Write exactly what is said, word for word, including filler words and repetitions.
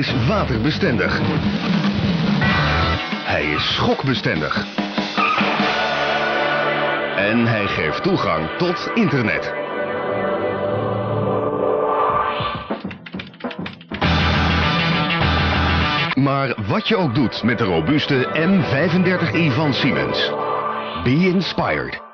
is waterbestendig. Hij is schokbestendig. En hij geeft toegang tot internet. Maar wat je ook doet met de robuuste M vijfendertig i van Siemens. Be inspired.